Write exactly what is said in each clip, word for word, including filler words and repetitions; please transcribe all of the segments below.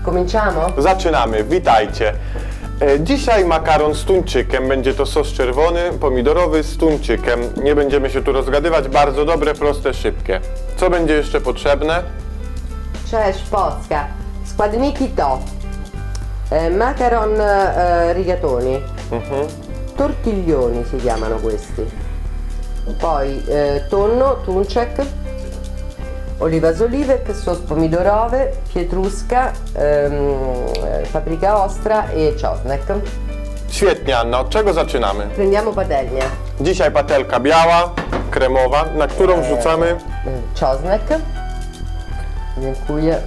Cominciamo? Zaczynamy, witajcie. Dzisiaj makaron z tuńczykiem, będzie to sos czerwony, pomidorowy z tuńczykiem. Nie będziemy się tu rozgadywać, bardzo dobre, proste, szybkie. Co będzie jeszcze potrzebne? Cześć Polska. Składniki to eh, macaron eh, rigatoni, Mhm. tortiglioni si chiamano questi, poi eh, tonno, tuńczyk, oliva z oliwek, sos pomidorowy, pietruszka, ehm, paprika ostra i czosnek. Świetnie, Anna, od czego zaczynamy? Prendiamo patelnię. Dzisiaj patelka biała, kremowa, na którą wrzucamy Eh, czosnek. Dziękuję.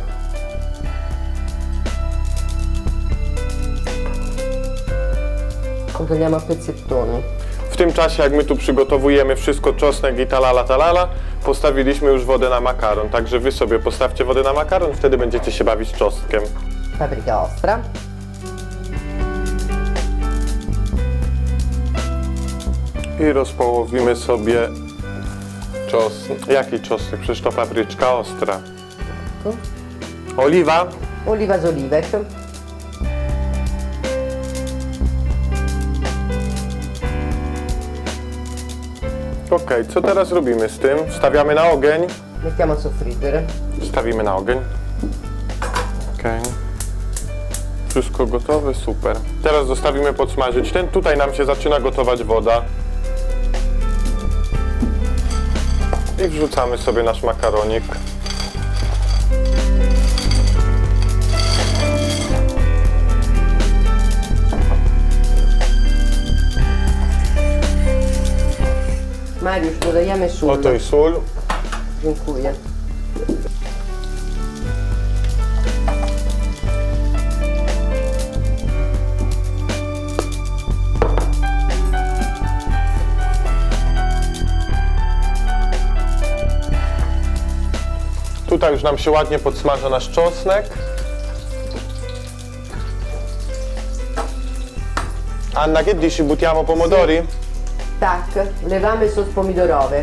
Tagliamo a pezzettoni. W tym czasie, jak my tu przygotowujemy wszystko, czosnek i talala talala, postawiliśmy już wodę na makaron. Także wy sobie postawcie wodę na makaron, wtedy będziecie się bawić czosnkiem. Paprika ostra. I rozpołowimy sobie czosnek. Jaki czosnek? Przecież to papryczka ostra. Tu. Oliwa. Oliva z oliwek. Ok, co teraz robimy z tym? Wstawiamy na ogień. Mettiamo a soffriggere. Wstawimy na ogień. Ok. Wszystko gotowe, super. Teraz zostawimy podsmażyć ten. Tutaj nam się zaczyna gotować woda. I wrzucamy sobie nasz makaronik. Mariusz, dodajemy sól. Oto i sól. Dziękuję. Tutaj już nam się ładnie podsmaża nasz czosnek. Anna, che dici? Buttiamo pomodori? Tak, wlewamy sos pomidorowy.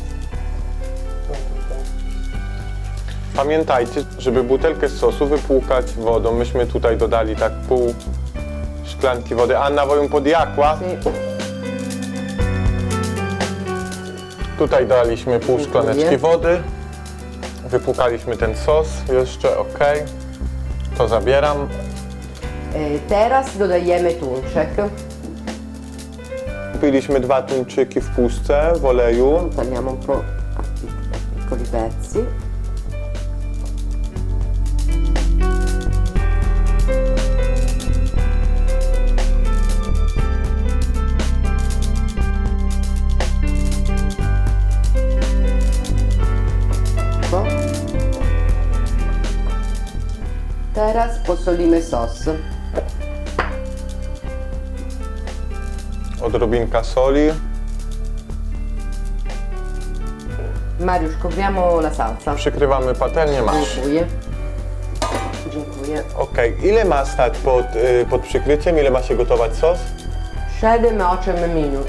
Pamiętajcie, żeby butelkę z sosu wypłukać wodą. Myśmy tutaj dodali tak pół szklanki wody. Anna, woją podjakła. Sì. Tutaj daliśmy pół szklaneczki wody. Wypłukaliśmy ten sos jeszcze, ok. To zabieram. Eh, teraz dodajemy tuńczyk. Kupiliśmy dwa tuńczyki w puszce w oleju. Tagliamo un po' a piccoli pezzi. Teraz posolimy sos. Odrobinka soli. Mariusz, copriamo la salsa. Przykrywamy patelnię, masz. Dziękuję. Dziękuję. Ok, ile ma stać pod, y, pod przykryciem? Ile ma się gotować sos? siedem osiem minut.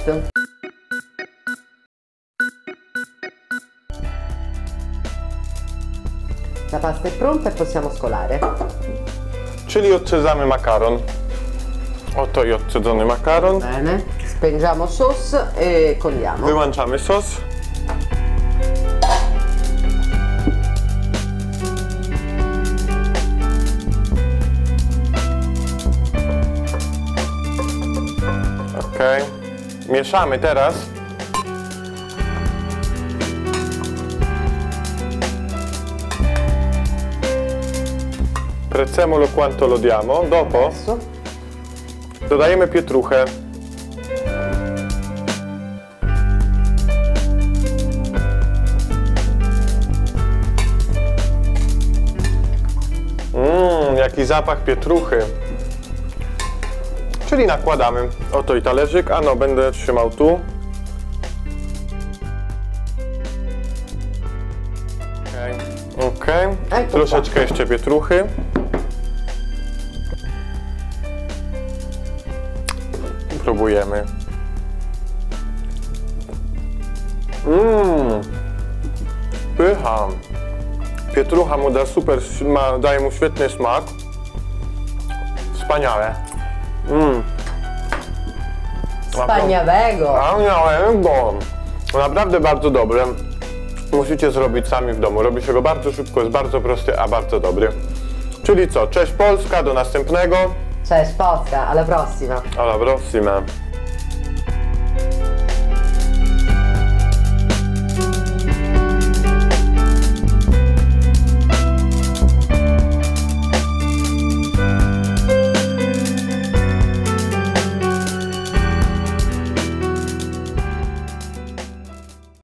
La pasta è pronta e possiamo scolare. Czyli odcedzamy makaron. Oto i odcedzony makaron. Bene. Spengiamo sos e coliamo. Wyłączamy sos. Ok. Mieszamy teraz. Prezzemolo quanto lo diamo. Dopo Adesso. dodajemy pietruchę. Mmm, jaki zapach pietruchy. Czyli nakładamy. Oto i talerzyk. Ano, będę trzymał tu. Ok. Ecco Troszeczkę jeszcze pietruchy. Próbujemy. Mmm. Pycha. Pietrucha mu da super, ma, daje mu świetny smak. wspaniałe. Mm. Wspaniałego. Wspaniałego. Naprawdę bardzo dobre. Musicie zrobić sami w domu. Robi się go bardzo szybko, jest bardzo prosty, a bardzo dobry. Czyli co? Cześć Polska, do następnego. Cześć Polska, alla prossima. Alla prossima.